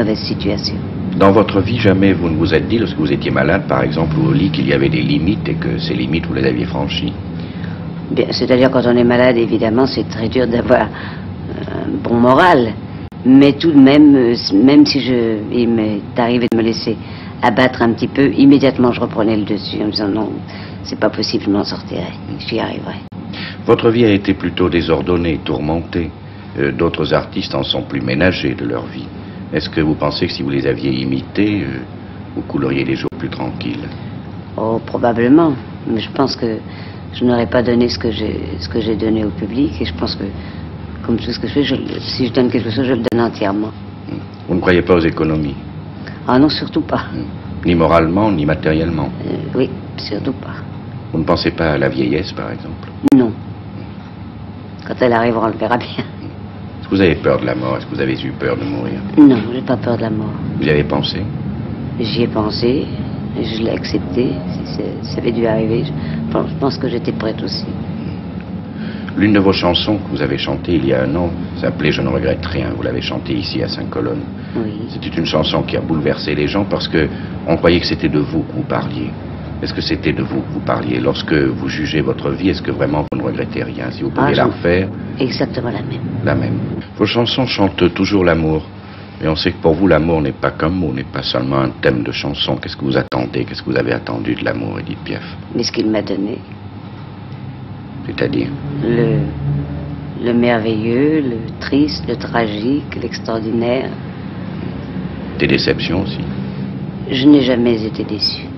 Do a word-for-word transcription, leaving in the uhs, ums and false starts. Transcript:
mauvaise situation. Dans votre vie, jamais vous ne vous êtes dit, lorsque vous étiez malade, par exemple, ou au lit, qu'il y avait des limites et que ces limites, vous les aviez franchies? Bien, c'est-à-dire, quand on est malade, évidemment, c'est très dur d'avoir un bon moral. Mais tout de même, même si je, il m'est arrivé de me laisser abattre un petit peu, immédiatement je reprenais le dessus en me disant non, c'est pas possible, je m'en sortirai, j'y arriverai. Votre vie a été plutôt désordonnée, tourmentée. Euh, D'autres artistes en sont plus ménagés de leur vie. Est-ce que vous pensez que si vous les aviez imités, euh, vous couleriez des jours plus tranquilles? Oh, probablement. Mais je pense que je n'aurais pas donné ce que j'ai ce que j'ai donné au public. Et je pense que, comme tout ce que je fais, je, si je donne quelque chose, je le donne entièrement. Vous ne croyez pas aux économies? Ah non, surtout pas. Ni moralement, ni matériellement? Euh, oui, surtout pas. Vous ne pensez pas à la vieillesse, par exemple? Non. Quand elle arrivera, on le verra bien. Est-ce que vous avez peur de la mort? Est-ce que vous avez eu peur de mourir? Non, j'ai pas peur de la mort. Vous y avez pensé? J'y ai pensé, je l'ai accepté. Si ça avait dû arriver, je pense, je pense que j'étais prête aussi. L'une de vos chansons que vous avez chantée il y a un an s'appelait « Je ne regrette rien ». Vous l'avez chantée ici à Saint-Colonne. Oui. C'était une chanson qui a bouleversé les gens parce que on croyait que c'était de vous que vous parliez. Est-ce que c'était de vous que vous parliez? Lorsque vous jugez votre vie, est-ce que vraiment vous ne regrettez rien? Si vous pouviez Ah, la je- refaire? Exactement la même. La même. Vos chansons chantent toujours l'amour. Mais on sait que pour vous, l'amour n'est pas qu'un mot, n'est pas seulement un thème de chanson. Qu'est-ce que vous attendez? Qu'est-ce que vous avez attendu de l'amour, Édith Piaf? Mais ce qu'il m'a donné, C'est-à-dire? le, le merveilleux, le triste, le tragique, l'extraordinaire, Des déceptions aussi? je n'ai jamais été déçue.